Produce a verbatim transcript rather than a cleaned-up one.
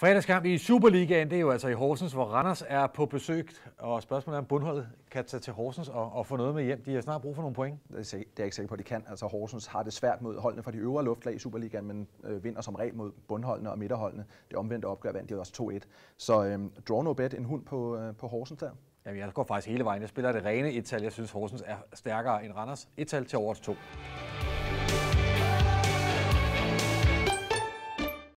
Fredagskamp i Superligaen, det er jo altså i Horsens, hvor Randers er på besøg, og spørgsmålet er, om bundholdet kan tage til Horsens og, og få noget med hjem. De har snart brug for nogle point. Det er jeg ikke sikker på, at de kan. Altså Horsens har det svært mod holdene fra de øvre luftlag i Superligaen, men øh, vinder som regel mod bundholdene og midterholdene. Det omvendte opgør vandt de også to et. Så øh, draw no bet, en hund på, øh, på Horsens der. Jamen, jeg går faktisk hele vejen. Jeg spiller det rene et-tal. Jeg synes, Horsens er stærkere end Randers. Et-tal til over to.